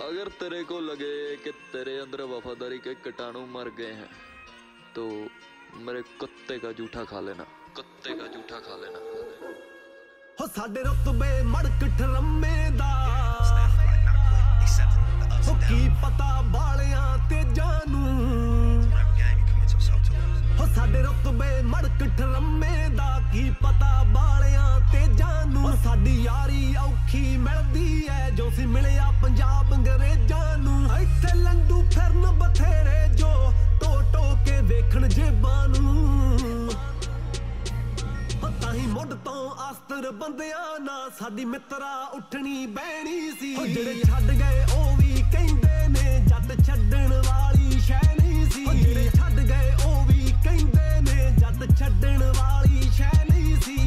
अगर तेरे को लगे कि तेरे अंदर वफादारी के कीटाणु मर गए हैं तो मेरे कुत्ते का जूठा खा लेना, कुत्ते का जूठा खा लेना। हो साडे रुतबे मड़क ठरम्मे दा हो की पता बालियां ते जानू हो साडे रुतबे मड़क ठरम्मे दा की पता बालियां ते जानू साडी यारी औखी मिलदी है जो सी मिलिया पंजाब अंग्रेजां नू इत्थे लंडू फिरन बथेरे जो टो टो के वेखण जेबां नू ताही मुੱਢ ਤੋਂ ਆਸਤਰ ਬੰਦਿਆਂ ਨਾ ਸਾਡੀ ਮਿੱਤਰਾ ਉੱਠਣੀ ਬਹਿਣੀ ਸੀ ਜਿਹੜੇ ਛੱਡ ਗਏ ਉਹ ਵੀ ਕਹਿੰਦੇ ਨੇ ਜੱਟ ਛੱਡਣ ਵਾਲੀ ਸ਼ੈ ਨਹੀਂ ਸੀ ਜਿਹੜੇ ਛੱਡ ਗਏ ਉਹ ਵੀ ਕਹਿੰਦੇ ਨੇ ਜੱਟ ਛੱਡਣ ਵਾਲੀ ਸ਼ੈ ਨਹੀਂ ਸੀ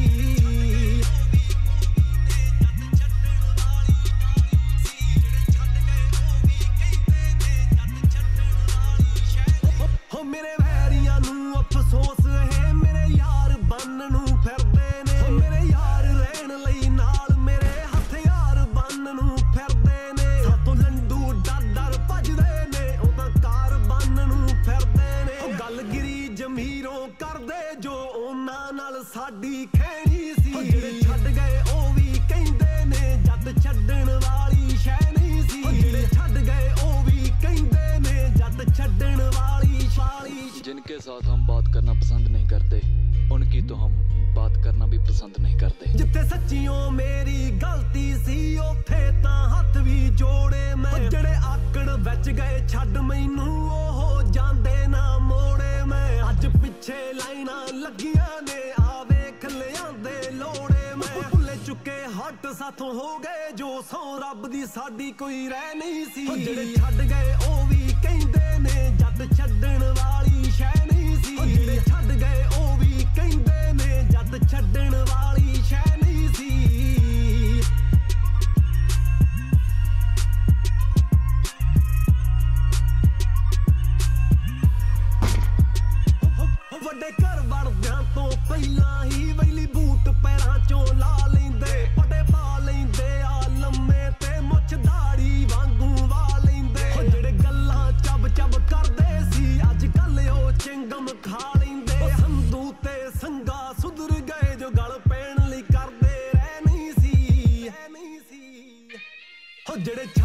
ਹੋ ਮੇਰੇ ਵੈਰੀਆਂ ਨੂੰ ਅਫਸੋਸ ਹੈ ਮੇਰੇ ਯਾਰ ਬੰਨ ਨੂੰ ਫਿਰਦੇ ਨੇ ਮੇਰੇ ਯਾਰ ਰਹਿਣ ਲਈ ਨਾਲ ਮੇਰੇ ਹਥਿਆਰ ਬੰਨ ਨੂੰ ਫਿਰਦੇ ਨੇ ਸਾਤੋਂ ਲੰਡੂ ਡਰ ਡਰ ਭੱਜਦੇ ਨੇ ਉਹ ਤਾਂ ਕਾਰ ਬੰਨ ਨੂੰ ਫਿਰਦੇ ਨੇ ਉਹ ਗੱਲਗਿਰੀ ਜ਼ਮੀਰੋਂ ਕਰਦੇ ਜੋ ਉਹਨਾਂ ਨਾਲ ਸਾਡੀ ਖੈਣੀ ਸੀ ਜਿਹੜੇ ਛੱਡ ਗਏ ਉਹ ਵੀ ਕਹਿੰਦੇ ਨੇ ਜੱਟ ਛੱਡਣ ਵਾਲੀ ਸ਼ੈ ਨਹੀਂ ਸੀ ਜਿਹੜੇ ਛੱਡ ਗਏ ਉਹ ਵੀ ਕਹਿੰਦੇ ਨੇ ਜੱਟ ਛੱਡਣ ਵਾਲੀ ਸ਼ਾਲੀ जिनके साथ हम बात करना पसंद नहीं करते उनकी तो हम बात करना भी पसंद नहीं करते। जिथे सच्चियों मेरी गलती सी उथे तां हथ भी जोड़े मैं जड़े आकड़ विच गए छड्ड मैनू ओह जांदे ना मोड़े मैं अज पिछे लाइनां लगियां ने आ वेख लियांदे लोड़े मैं भुले चुके हट साथों हो गए जो सौ रब दी साडी कोई रह नहीं सी जड़े छड्ड गए ओ भी कहंदे ने जट छड्डण वाली शै नहीं सी जड़े छड्ड गए ओ भी कहंदे ने जट छड्डण वाली शै नहीं सी ਵੱਡੇ ਘਰ ਵੜਦਿਆਂ ਤੋਂ ਪਹਿਲਾਂ ਹੀ ਵੈਲੀ ਬੂਟ ਪੈਰਾਂ ਚੋਂ ਲਾ ਲੈਂਦੇ ਪਟੇ ਪਾ ਲੈਂਦੇ ਆ ਲੰਮੇ ਤੇ ਮੁੱਛ ਦਾੜੀ ਵਾਂਗੂ ਵਾ ਲੈਂਦੇ ਜਿਹੜੇ ਗੱਲਾਂ ਚੱਬ ਚੱਬ ਕਰਦੇ ਸੀ ਅੱਜ ਕੱਲ ਉਹ ਚਿੰਗਮ ਖਾ ਲੈਂਦੇ ਸੰਧੂ ਤੇ ਸੰਗਾ ਸੁਧਰ ਗਏ ਜੋ ਗਲ ਪੈਣ ਲਈ ਕਰਦੇ ਰਹਿ ਨਹੀਂ ਸੀ ਜਿਹੜੇ